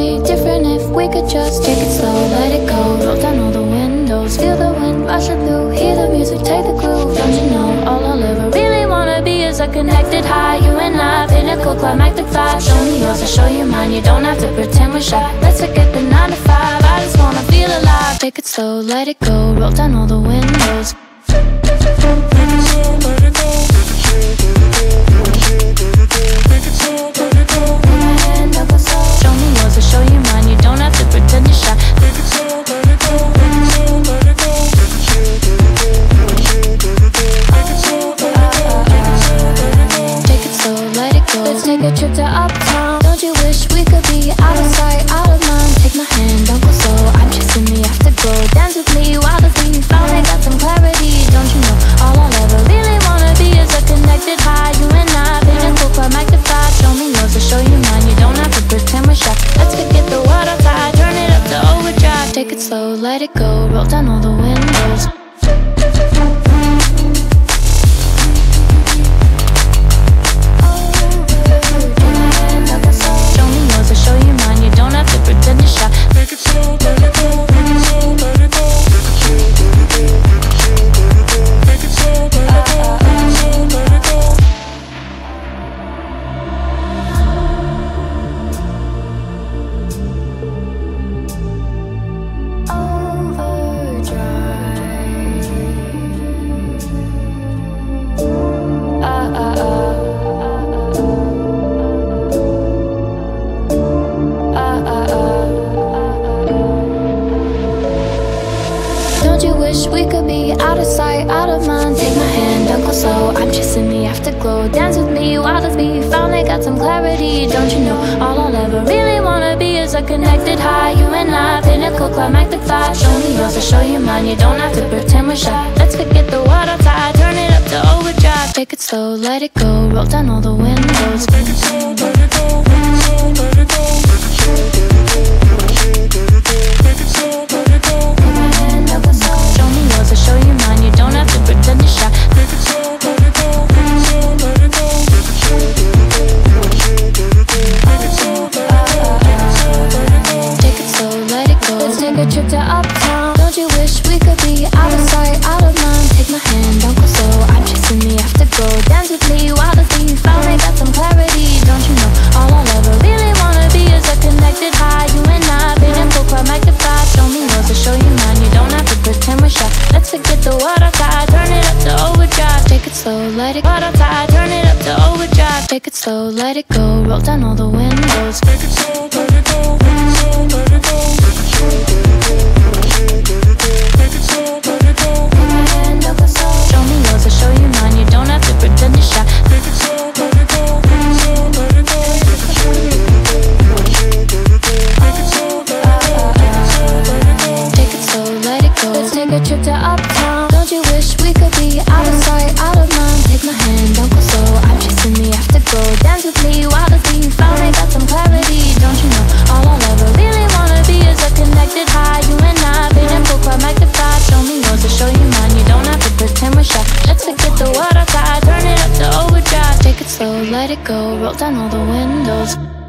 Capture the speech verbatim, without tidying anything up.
be different if we could just take it slow, let it go. Roll down all the windows, feel the wind rushing through, hear the music, take the groove. Don't you know, all I'll ever really wanna be is a connected high. You and I, pinnacle, climactic vibe. Show me yours, I'll show you mine. You don't have to pretend we're shy. Let's forget the nine to five, I just wanna feel alive. Take it slow, let it go, roll down all the windows. Show me yours, I'll show you mine. You don't have to pretend you're shy. Take it slow, let it go. Take it slow, let it go. Take it slow, let it go. Let's take a trip to uptown. Don't you wish we could be out of sight, out of mind? Take my hand, don't go slow. I'm chasing the afterglow. Dance with me while the beat finally got some clarity. Don't you know, all I'll ever really wanna be is a connected high. You and I, pinnacle, climactic vibe. Show me yours, I'll show you mine. You don't have to pretend we're shy. Let's forget the world outside, turn it up to overdrive. Take it slow, let it go, roll down all the windows. Show me yours, I'll show you mine. You don't have to pretend you're shy. Take it slow, let it go. Take it slow, let it go. Take it slow, let it go. Take it slow, let it go. We could be out of sight, out of mind. Take my hand, don't go slow. I'm chasing the afterglow. Dance with me while the beat finally got some clarity. Don't you know, all I'll ever really wanna be is a connected high. You and I, pinnacle, climactic vibe. Show me yours, I'll show you mine. You don't have to pretend we're shy. Let's forget the world outside, turn it up to overdrive. Take it slow, let it go, roll down all the windows. Take it slow, let it go. Take it slow, let it go. Take it slow, let it go. Show me yours, I'll show you mine. You don't have to pretend you're shy. Take it slow, let it go. Take it slow, let it go. Take it slow, take it slow, let it go. Let's take a trip to uptown. Don't you wish we could be out of sight, out of mind? Take my hand, don't go slow. I'm chasing the afterglow. Dance with me while the beat finally got some clarity. Don't you know, all I'll ever really wanna be is a connected high. You and I, pinnacle, climactic vibe. Show me yours, I'll show you mine. You don't have to pretend we're shy. Let's forget the world outside, turn it up to overdrive. Take it slow, let it go. World outside, turn it up to overdrive. Take it slow, let it go, roll down all the windows. Take it slow, let it go. Take it slow, let it go. Take it slow, let it go. Take it slow, let it go. Take my hand, don't go slow. Show me yours, I'll show you mine. You don't have to pretend you're shy. Take it slow, let it go. Take it slow, let it go. Take it slow, let it go. Take it slow, let it go. Take it slow, let it go. Let's take a trip to uptown. Don't you wish we could be out of sight, out of mind? Take my hand, don't go slow. I'm chasing the afterglow. Dance with me while the beat finally got some clarity. Don't you know, all I'll ever really wanna be is a connected high. You and I, pinnacle, climactic vibe. Show me yours, I'll show you mine. You don't have to pretend we're shy. Let's forget the world outside, turn it up to overdrive. Take it slow, let it go, roll down all the windows.